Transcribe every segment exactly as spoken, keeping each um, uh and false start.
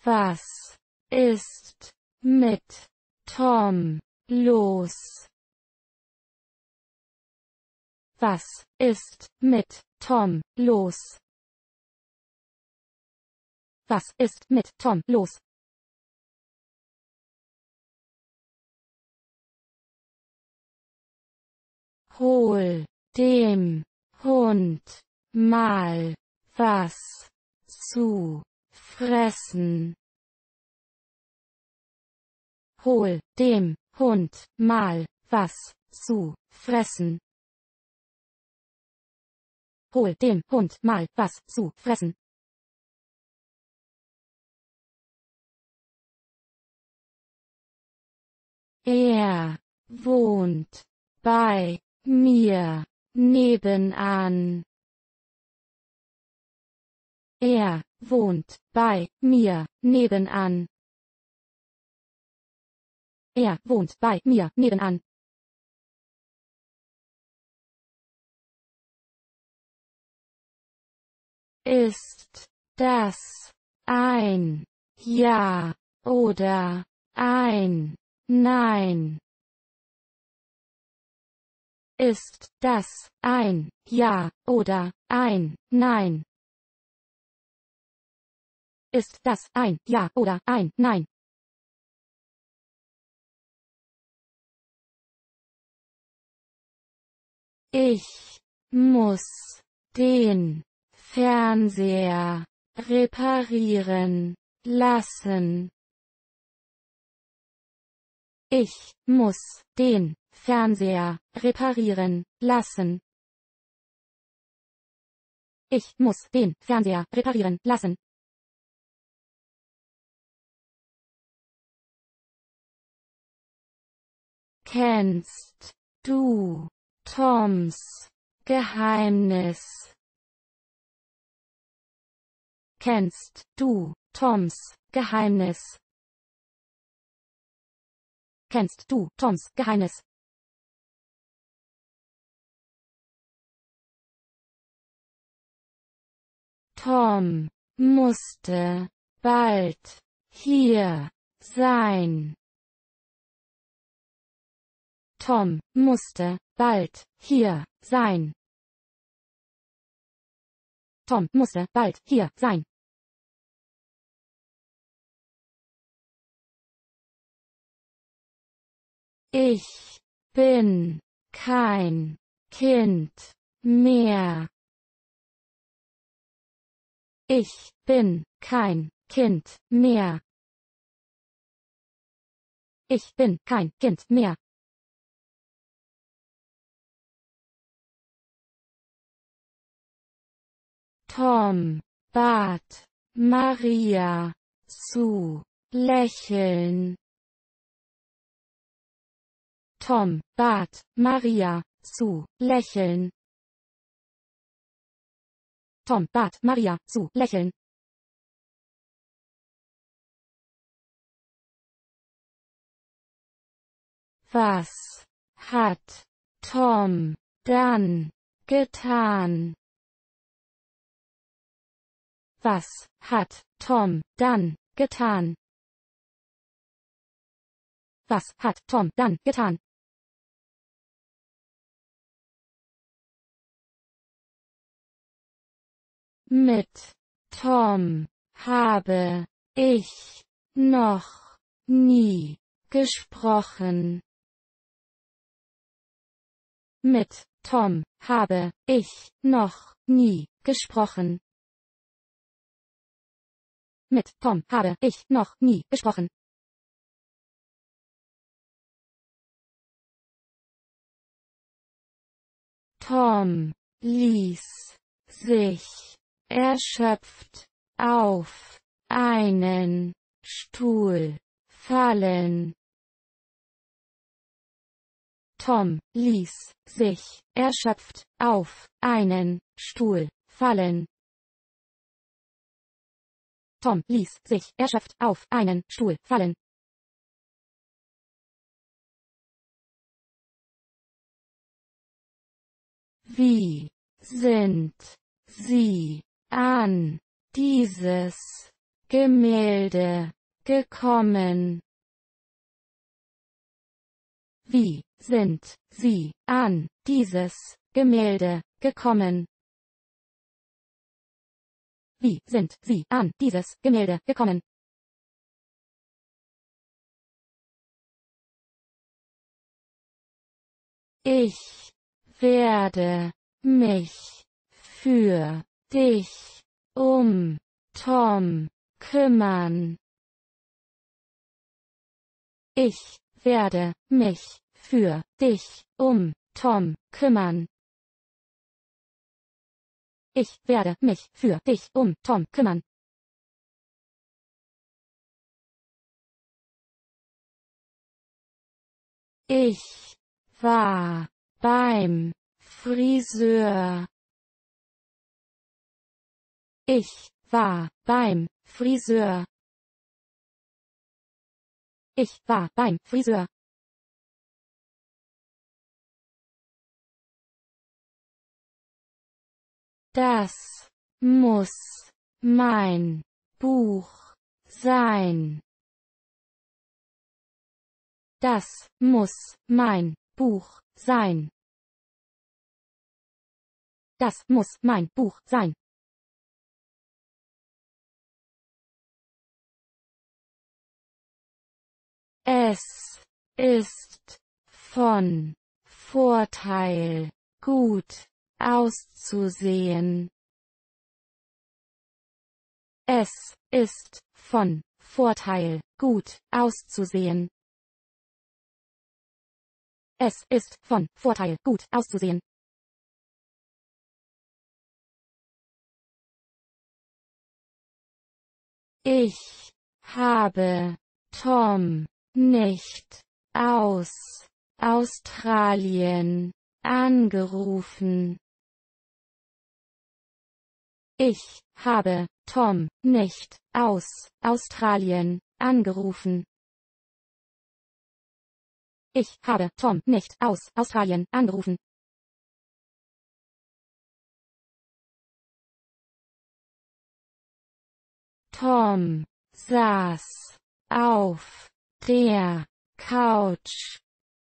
Was ist mit Tom los? Was ist mit Tom los? Was ist mit Tom los? Hol dem Hund mal was zu fressen. Hol dem Hund mal was zu fressen. Hol dem Hund mal was zu fressen. Er wohnt bei mir nebenan. Er wohnt bei mir nebenan. Er wohnt bei mir nebenan. Ist das ein Ja oder ein Nein? Ist das ein Ja oder ein Nein? Ist das ein Ja oder ein Nein? Ich muss den Fernseher reparieren lassen. Ich muss den Fernseher reparieren lassen. Ich muss den Fernseher reparieren lassen. Kennst du Toms Geheimnis? Kennst du Toms Geheimnis? Kennst du Toms Geheimnis? Tom musste bald hier sein. Tom musste bald hier sein. Tom musste bald hier sein. Ich bin kein Kind mehr. Ich bin kein Kind mehr. Ich bin kein Kind mehr. Tom bat Maria zu lächeln. Tom bat Maria zu lächeln. Tom bat Maria zu lächeln. Was hat Tom dann getan? Was hat Tom dann getan? Was hat Tom dann getan? Mit Tom habe ich noch nie gesprochen. Mit Tom habe ich noch nie gesprochen. Mit Tom habe ich noch nie gesprochen. Tom ließ sich erschöpft auf einen Stuhl fallen. Tom ließ sich erschöpft auf einen Stuhl fallen. Tom ließ sich erschöpft auf einen Stuhl fallen. Wie sind Sie an dieses Gemälde, gekommen. Wie sind Sie an dieses Gemälde gekommen? Wie sind Sie an dieses Gemälde gekommen? Ich werde mich für dich um Tom kümmern. Ich werde mich für dich um Tom kümmern. Ich werde mich für dich um Tom kümmern. Ich war beim Friseur. Ich war beim Friseur. Ich war beim Friseur. Das muss mein Buch sein. Das muss mein Buch sein. Das muss mein Buch sein. Es ist von Vorteil, gut auszusehen. Es ist von Vorteil, gut auszusehen. Es ist von Vorteil, gut auszusehen. Ich habe Tom nicht aus Australien angerufen. Ich habe Tom nicht aus Australien angerufen. Ich habe Tom nicht aus Australien angerufen. Tom saß auf der Couch.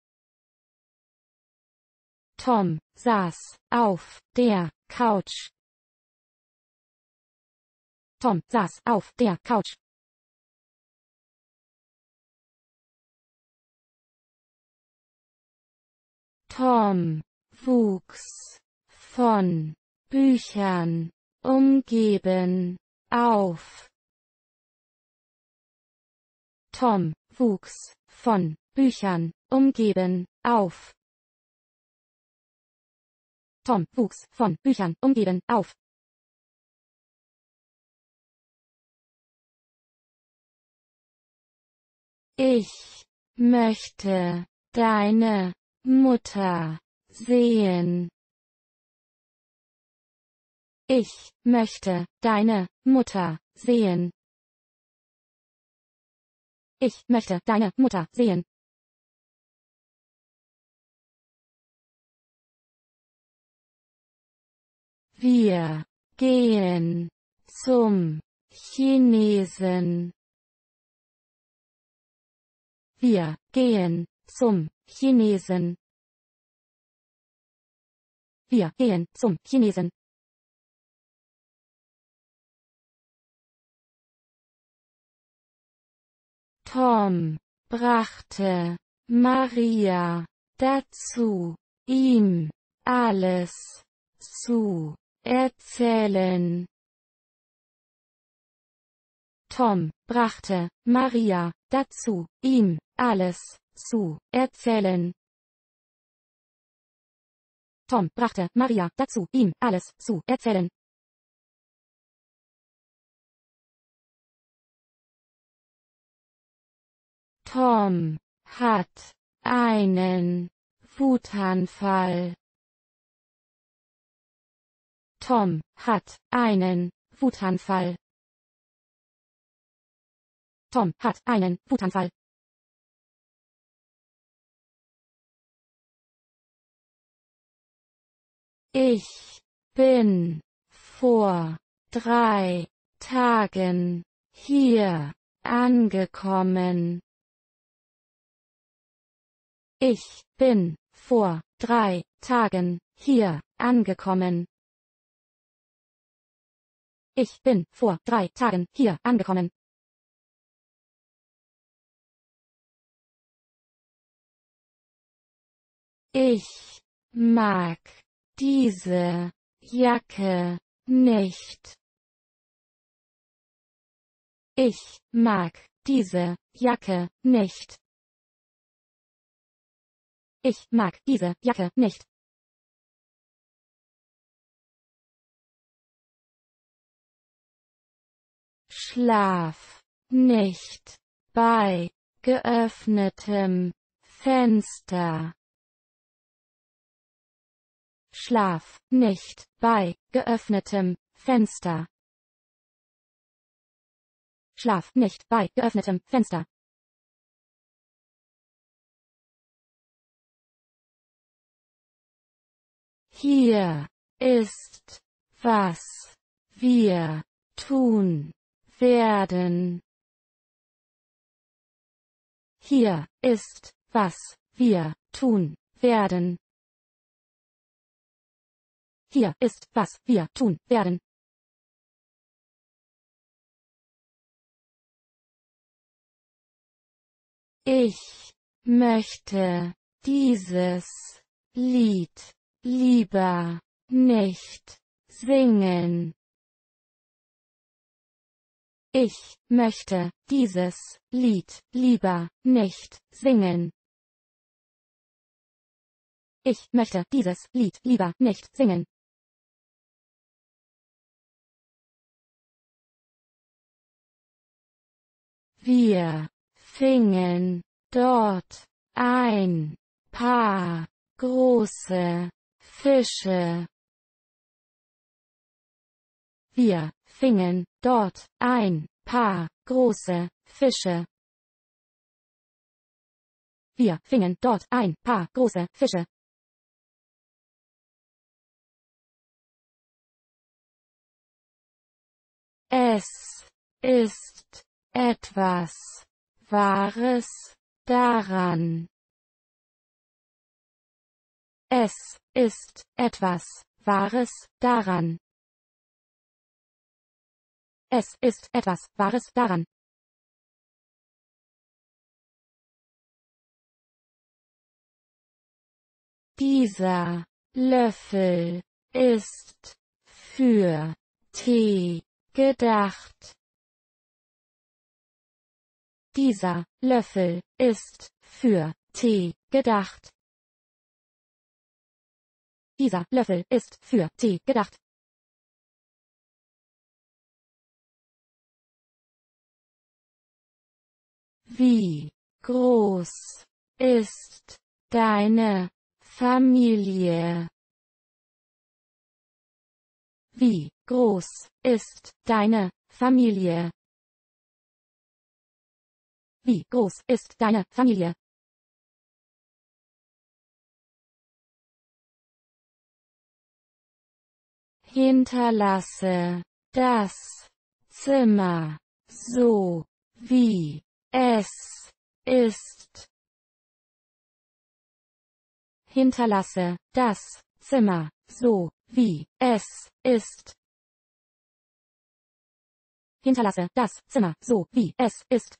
Tom saß auf der Couch. Tom saß auf der Couch. Tom wuchs von Büchern umgeben auf. Tom wuchs von Büchern umgeben auf. Tom wuchs von Büchern umgeben auf. Ich möchte deine Mutter sehen. Ich möchte deine Mutter sehen. Ich möchte deine Mutter sehen. Wir gehen zum Chinesen. Wir gehen zum Chinesen. Wir gehen zum Chinesen. Tom brachte Maria dazu, ihm alles zu erzählen. Tom brachte Maria dazu, ihm alles zu erzählen. Tom brachte Maria dazu, ihm alles zu erzählen. Tom hat einen Wutanfall. Tom hat einen Wutanfall. Tom hat einen Wutanfall. Ich bin vor drei Tagen hier angekommen. Ich bin vor drei Tagen hier angekommen. Ich bin vor drei Tagen hier angekommen. Ich mag diese Jacke nicht. Ich mag diese Jacke nicht. Ich mag diese Jacke nicht. Schlaf nicht bei geöffnetem Fenster. Schlaf nicht bei geöffnetem Fenster. Schlaf nicht bei geöffnetem Fenster. Hier ist, was wir tun werden. Hier ist, was wir tun werden. Hier ist, was wir tun werden. Ich möchte dieses Lied lieber nicht singen. Ich möchte dieses Lied lieber nicht singen. Ich möchte dieses Lied lieber nicht singen. Wir fingen dort ein paar große Fische. Wir fingen dort ein paar große Fische. Wir fingen dort ein paar große Fische. Es ist etwas Wahres daran. Es ist etwas Wahres daran. Es ist etwas Wahres daran. Dieser Löffel ist für Tee gedacht. Dieser Löffel ist für Tee gedacht. Dieser Löffel ist für Tee gedacht. Wie groß ist deine Familie? Wie groß ist deine Familie? Wie groß ist deine Familie? Hinterlasse das Zimmer so, wie es ist. Hinterlasse das Zimmer so, wie es ist. Hinterlasse das Zimmer so, wie es ist.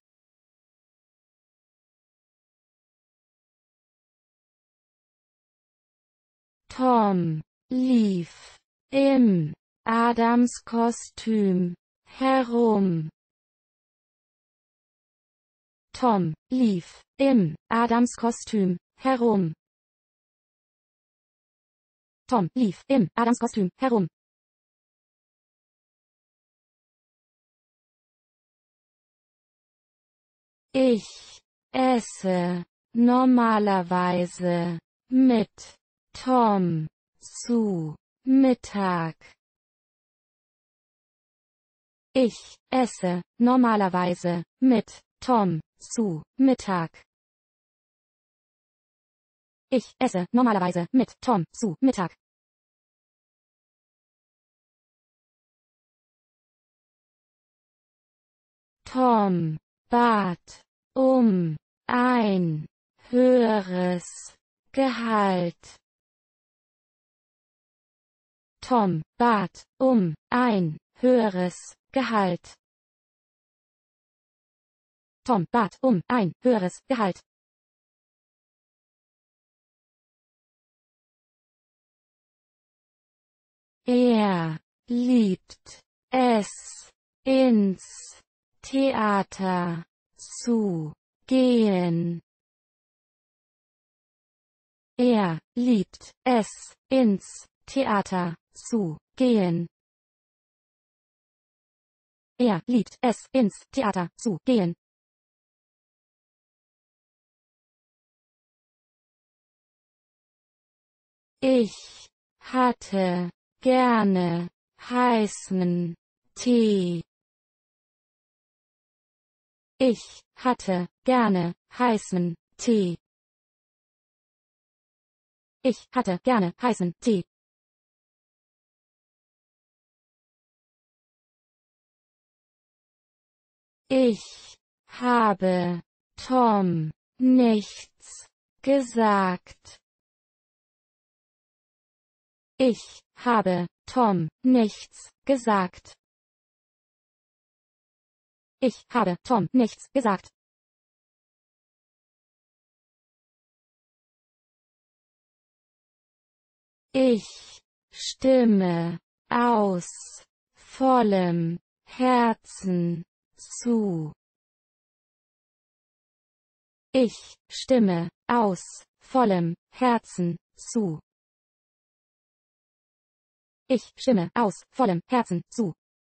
Tom lief im Adamskostüm herum. Tom lief im Adamskostüm herum. Tom lief im Adamskostüm herum. Ich esse normalerweise mit Tom zu Mittag. Ich esse normalerweise mit Tom zu Mittag. Ich esse normalerweise mit Tom zu Mittag. Tom bat um ein höheres Gehalt. Tom bat um ein höheres Gehalt. Tom bat um ein höheres Gehalt. Er liebt es, ins Theater zu gehen. Er liebt es, ins Theater zu gehen. Er liebt es, ins Theater zu gehen. Ich hatte gerne heißen Tee. Ich hatte gerne heißen Tee. Ich hatte gerne heißen Tee. Ich habe Tom nichts gesagt. Ich habe Tom nichts gesagt. Ich habe Tom nichts gesagt. Ich stimme aus vollem Herzen zu. Ich stimme aus vollem Herzen zu. Ich stimme aus vollem Herzen zu.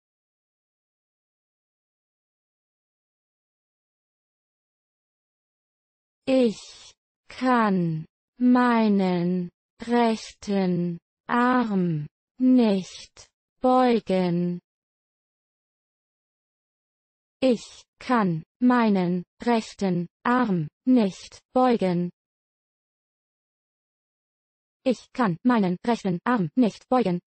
Ich kann meinen rechten Arm nicht beugen. Ich kann meinen rechten Arm nicht beugen. Ich kann meinen rechten Arm nicht beugen.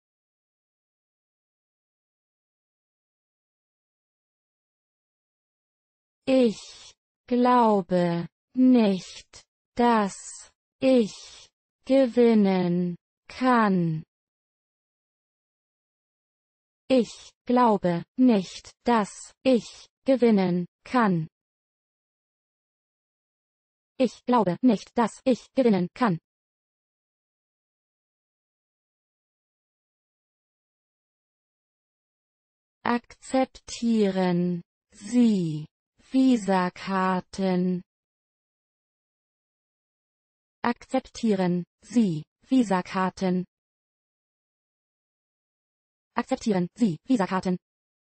Ich glaube nicht, dass ich gewinnen kann. Ich glaube nicht, dass ich gewinnen kann. Ich glaube nicht, dass ich gewinnen kann. Akzeptieren Sie Visakarten? Akzeptieren Sie Visakarten? Akzeptieren Sie Visakarten?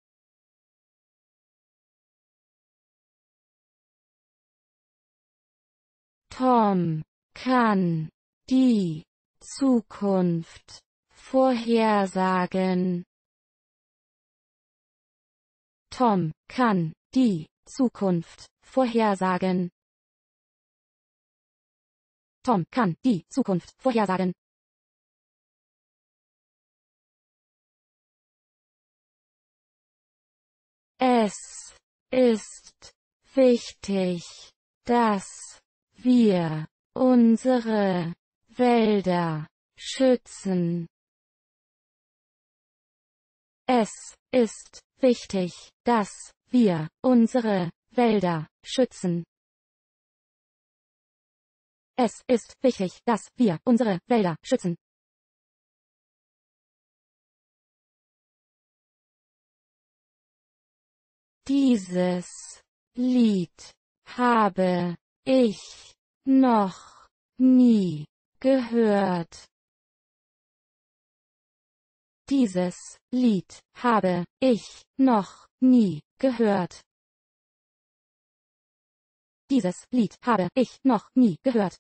Tom kann die Zukunft vorhersagen. Tom kann die Zukunft vorhersagen. Tom kann die Zukunft vorhersagen. Es ist wichtig, dass wir unsere Wälder schützen. Es ist wichtig, dass wir unsere Wälder schützen. Es ist wichtig, dass wir unsere Wälder schützen. Dieses Lied habe ich noch nie gehört. Dieses Lied habe ich noch nie gehört. Dieses Lied habe ich noch nie gehört.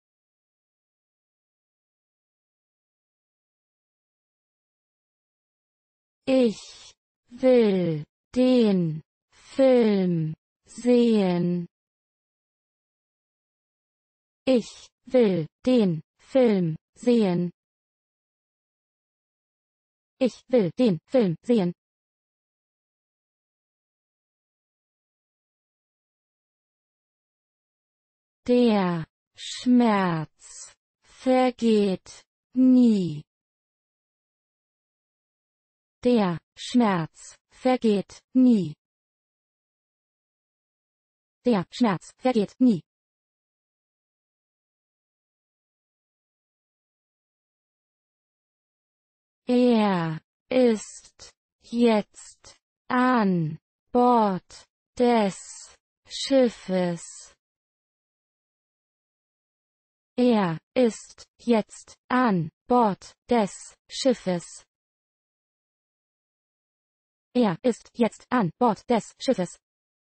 Ich will den Film sehen. Ich will den Film sehen. Ich will den Film sehen. Der Schmerz vergeht nie. Der Schmerz vergeht nie. Der Schmerz vergeht nie. Er ist jetzt an Bord des Schiffes. Er ist jetzt an Bord des Schiffes. Er ist jetzt an Bord des Schiffes.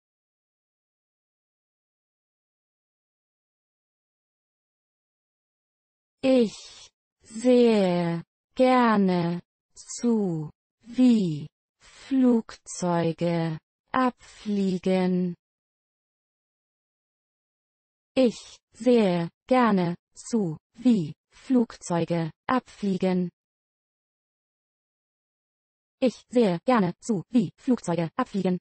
Ich sehe gerne zu, wie Flugzeuge abfliegen. Ich sehe gerne zu, wie Flugzeuge abfliegen. Ich sehe gerne zu, wie Flugzeuge abfliegen.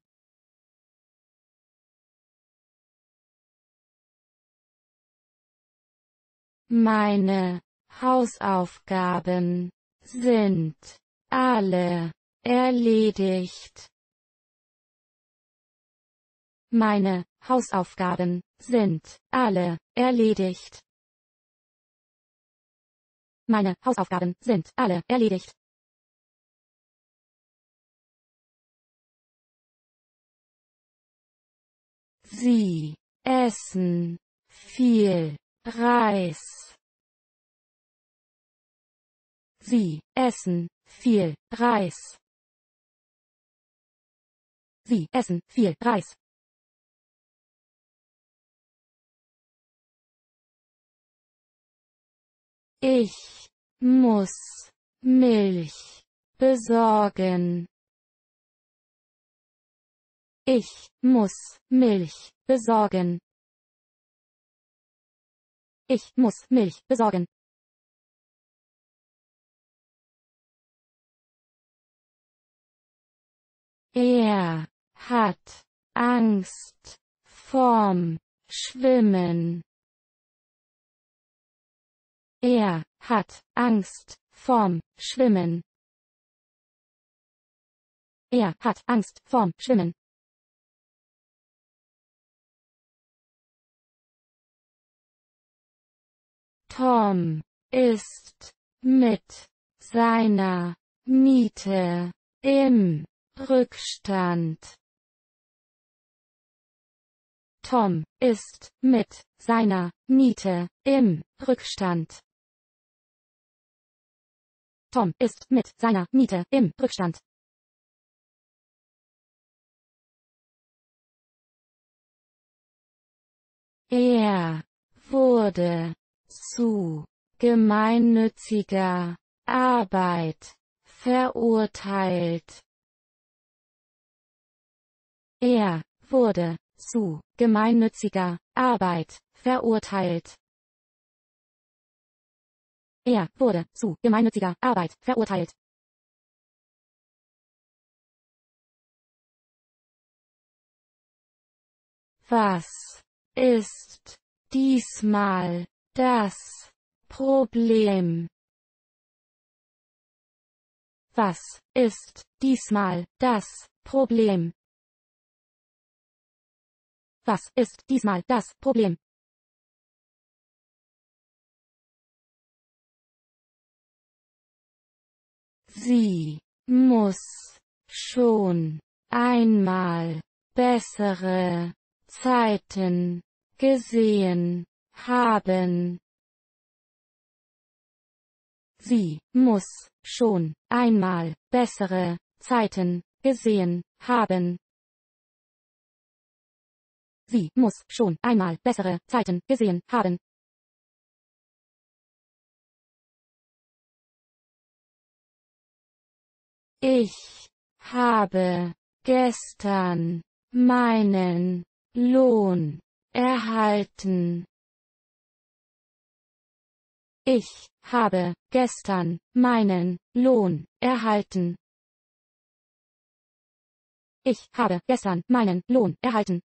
Meine Hausaufgaben sind alle erledigt. Meine Hausaufgaben sind alle erledigt. Meine Hausaufgaben sind alle erledigt. Sie essen viel Reis. Sie essen viel Reis. Sie essen viel Reis. Ich muss Milch besorgen. Ich muss Milch besorgen. Ich muss Milch besorgen. Er hat Angst vorm Schwimmen. Er hat Angst vorm Schwimmen. Er hat Angst vorm Schwimmen. Tom ist mit seiner Miete im Rückstand. Tom ist mit seiner Miete im Rückstand. Tom ist mit seiner Miete im Rückstand. Er wurde zu gemeinnütziger Arbeit verurteilt. Er wurde zu gemeinnütziger Arbeit verurteilt. Er wurde zu gemeinnütziger Arbeit verurteilt. Was ist diesmal das Problem? Was ist diesmal das Problem? Was ist diesmal das Problem? Sie muss schon einmal bessere Zeiten gesehen haben. Sie muss schon einmal bessere Zeiten gesehen haben. Sie muss schon einmal bessere Zeiten gesehen haben. Ich habe gestern meinen Lohn erhalten. Ich habe gestern meinen Lohn erhalten. Ich habe gestern meinen Lohn erhalten.